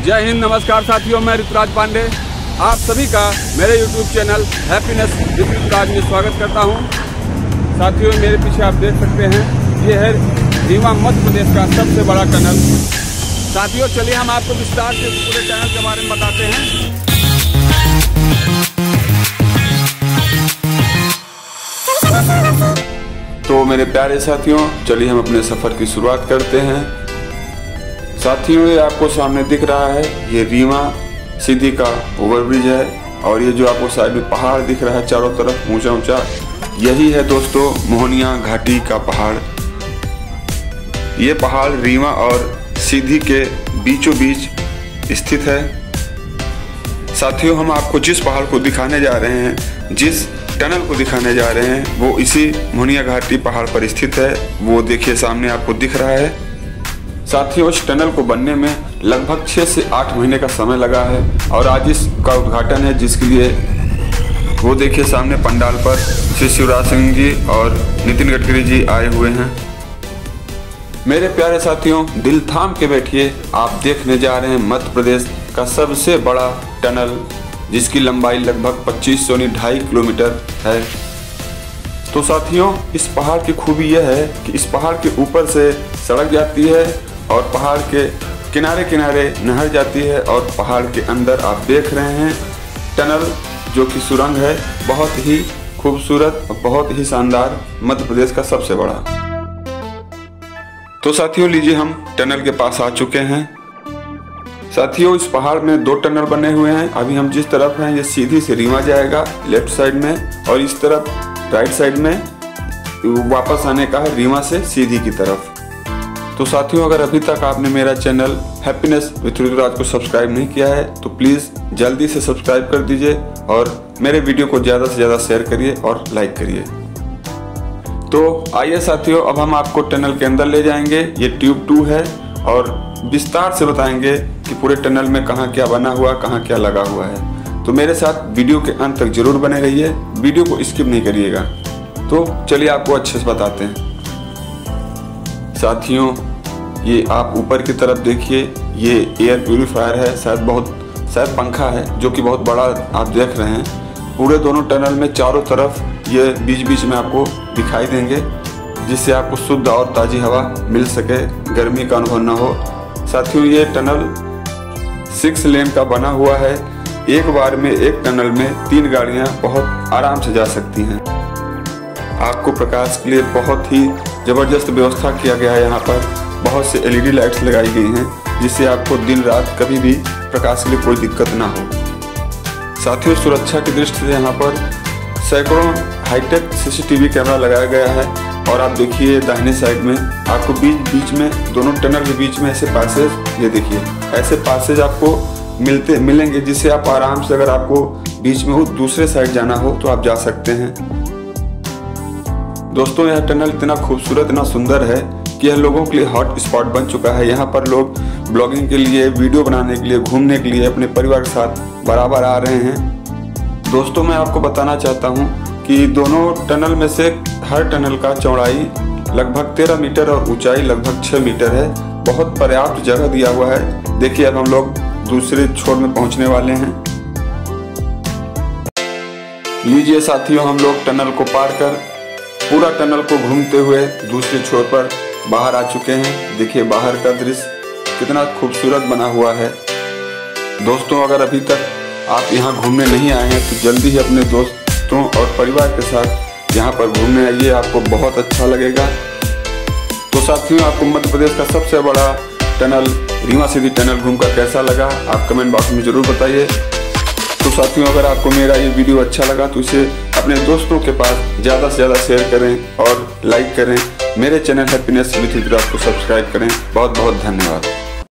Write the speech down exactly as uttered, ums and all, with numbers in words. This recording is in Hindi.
जय हिंद, नमस्कार साथियों, मैं ऋतुराज पांडे आप सभी का मेरे YouTube channel happiness with Rituraj में स्वागत करता हूं। साथियों, मेरे पीछे आप देख सकते हैं, ये है रीवा मध्य प्रदेश का सबसे बड़ा टनल। साथियों, चलिए हम आपको विस्तार से पूरे टनल के बारे में बताते हैं। तो मेरे प्यारे साथियों, चलिए हम अपने सफर की शुरुआत करते हैं। साथियों, ये आपको सामने दिख रहा है, ये रीवा सीधी का ओवरब्रिज है और ये जो आपको साइड में पहाड़ दिख रहा है चारों तरफ ऊंचा ऊंचा, यही है दोस्तों मोहनिया घाटी का पहाड़। ये पहाड़ रीवा और सीधी के बीचों बीच स्थित है। साथियों, हम आपको जिस पहाड़ को दिखाने जा रहे हैं, जिस टनल को दिखाने जा रहे हैं, वो इसी मोहनिया घाटी पहाड़ पर स्थित है। वो देखिए सामने आपको दिख रहा है। साथियों, इस टनल को बनने में लगभग छः से आठ महीने का समय लगा है और आज इसका उद्घाटन है, जिसके लिए वो देखिए सामने पंडाल पर श्री शिवराज सिंह जी और नितिन गडकरी जी आए हुए हैं। मेरे प्यारे साथियों, दिल थाम के बैठिए, आप देखने जा रहे हैं मध्य प्रदेश का सबसे बड़ा टनल, जिसकी लंबाई लगभग पच्चीस सौ ढाई किलोमीटर है। तो साथियों, इस पहाड़ की खूबी यह है कि इस पहाड़ के ऊपर से सड़क जाती है और पहाड़ के किनारे किनारे नहर जाती है और पहाड़ के अंदर आप देख रहे हैं टनल, जो कि सुरंग है, बहुत ही खूबसूरत और बहुत ही शानदार, मध्य प्रदेश का सबसे बड़ा। तो साथियों, लीजिए हम टनल के पास आ चुके हैं। साथियों, इस पहाड़ में दो टनल बने हुए हैं। अभी हम जिस तरफ हैं, ये सीधी से रीवा जाएगा लेफ्ट साइड में, और इस तरफ राइट साइड में वापस आने का है रीवा से सीधी की तरफ। तो साथियों, अगर अभी तक आपने मेरा चैनल हैप्पीनेस विद ऋतुराज को सब्सक्राइब नहीं किया है तो प्लीज़ जल्दी से सब्सक्राइब कर दीजिए और मेरे वीडियो को ज़्यादा से ज़्यादा शेयर करिए और लाइक करिए। तो आइए साथियों, अब हम आपको टनल के अंदर ले जाएंगे। ये ट्यूब टू है और विस्तार से बताएंगे कि पूरे टनल में कहाँ क्या बना हुआ, कहाँ क्या लगा हुआ है। तो मेरे साथ वीडियो के अंत तक जरूर बने रहिए, वीडियो को स्किप नहीं करिएगा। तो चलिए आपको अच्छे से बताते हैं। साथियों, ये आप ऊपर की तरफ देखिए, ये एयर प्यूरीफायर है, शायद बहुत शायद पंखा है, जो कि बहुत बड़ा आप देख रहे हैं। पूरे दोनों टनल में चारों तरफ ये बीच बीच में आपको दिखाई देंगे, जिससे आपको शुद्ध और ताज़ी हवा मिल सके, गर्मी का अनुभव न हो। साथियों, ये टनल सिक्स लेन का बना हुआ है। एक बार में एक टनल में तीन गाड़ियां बहुत आराम से जा सकती हैं। आपको प्रकाश के लिए बहुत ही ज़बरदस्त व्यवस्था किया गया है। यहाँ पर बहुत से एलईडी लाइट्स लगाई गई हैं, जिससे आपको दिन रात कभी भी प्रकाश के लिए कोई दिक्कत ना हो। साथियों, सुरक्षा की दृष्टि से यहाँ पर सैकड़ों हाईटेक सीसीटीवी कैमरा लगाया गया है। और आप देखिए दाहिने साइड में आपको बीच बीच में, दोनों टनल के बीच में ऐसे पासेज, ये देखिए ऐसे पासेज आपको मिलते मिलेंगे, जिससे आप आराम से, अगर आपको बीच में दूसरे साइड जाना हो तो आप जा सकते हैं। दोस्तों, यह टनल इतना खूबसूरत, इतना सुंदर है कि यह लोगों के लिए हॉट स्पॉट बन चुका है। यहाँ पर लोग ब्लॉगिंग के लिए, वीडियो बनाने के लिए, घूमने के लिए अपने परिवार के साथ बराबर आ रहे हैं। दोस्तों, मैं आपको बताना चाहता हूँ कि दोनों टनल में से हर टनल का चौड़ाई लगभग तेरह मीटर और ऊंचाई लगभग छः मीटर है। बहुत पर्याप्त जगह दिया हुआ है। देखिए, अब हम लोग दूसरे छोर में पहुंचने वाले हैं। लीजिए साथियों, हम लोग टनल को पार कर पूरा टनल को घूमते हुए दूसरे छोर पर बाहर आ चुके हैं। देखिए बाहर का दृश्य कितना खूबसूरत बना हुआ है। दोस्तों, अगर अभी तक आप यहाँ घूमने नहीं आए हैं तो जल्दी ही अपने दोस्तों और परिवार के साथ यहाँ पर घूमने आइए, आपको बहुत अच्छा लगेगा। तो साथियों, आपको मध्य प्रदेश का सबसे बड़ा टनल रीवा सीधी टनल घूमकर कैसा लगा, आप कमेंट बॉक्स में ज़रूर बताइए। तो साथियों, अगर आपको मेरा ये वीडियो अच्छा लगा तो इसे अपने दोस्तों के पास ज़्यादा से ज़्यादा शेयर करें और लाइक करें। मेरे चैनल हैप्पीनेस विद ऋतुराज को सब्सक्राइब करें। बहुत बहुत धन्यवाद।